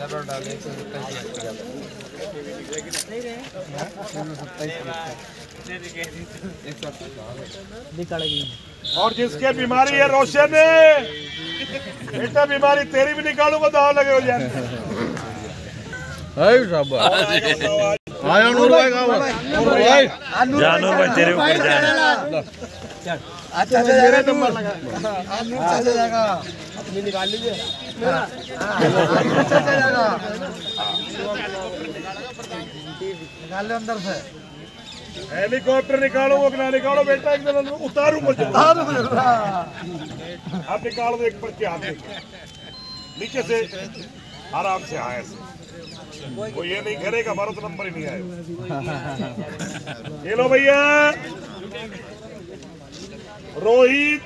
और जिसके बीमारी है रोशन बेटा, बीमारी तेरी भी निकालूंगा तो और लगे हो जाए। नूर भाई तेरे ऊपर अच्छा जाएगा, नंबर लगा अच्छा जाएगा, अपनी निकाल लीजिए। अच्छा जाएगा, निकाल लो अंदर से। हेलीकॉप्टर निकालो वो ना निकालो बेटा, एक दिन उतारू मुझे। आप निकाल दो एक पर के हाथ नीचे से आराम से आए से। वो ये नहीं करेगा, हमारा तो नंबर ही नहीं आएगा। ये लो भैया, रोहित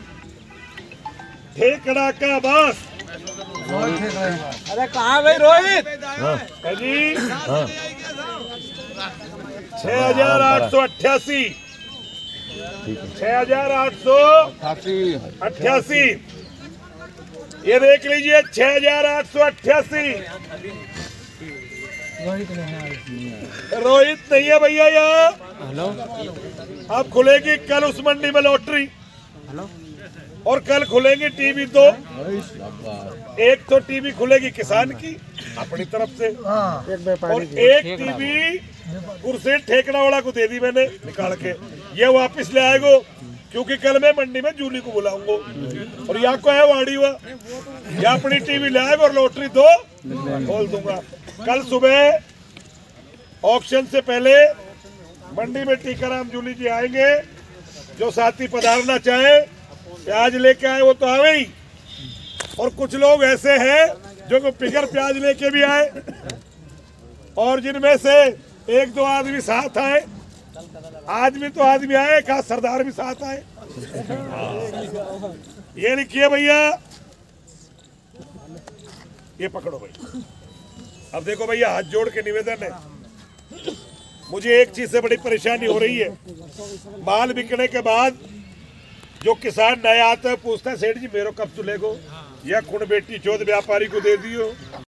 ठेकड़ा का बस। अरे कहाँ भाई रोहित जी? 6,888 6,888 ये देख लीजिए 6,888। रोहित नहीं है भैया यहाँ। हेलो, अब खुलेगी कल उस मंडी में लॉटरी। हेलो, और कल खुलेंगी टीवी दो। एक तो टीवी खुलेगी किसान की अपनी तरफ से, और एक टीवी कुर्सी ठेकड़ा वाला को दे दी मैंने निकाल के। ये वापस ले आएगो क्योंकि कल मैं मंडी में जूली को बुलाऊंगा और यहाँ को है वाड़ी हुआ, ये अपनी टीवी ले आएगा और लॉटरी दो खोल दूंगा। कल सुबह ऑक्शन से पहले मंडी में टीकाराम जूली जी आएंगे। जो साथी पधारना चाहे प्याज लेके आए वो तो आवे ही, और कुछ लोग ऐसे हैं जो बिगर प्याज लेके भी आए, और जिनमें से एक दो आदमी साथ आए। आदमी तो आदमी आए, खास सरदार भी साथ आए। ये लिखिए भैया, ये पकड़ो भाई। अब देखो भैया, हाथ जोड़ के निवेदन है, मुझे एक चीज से बड़ी परेशानी हो रही है। माल बिकने के बाद जो किसान नया आता है पूछता है सेठ जी मेरो कब चुलेगो, या खुण बेटी चौथ व्यापारी को दे दियो।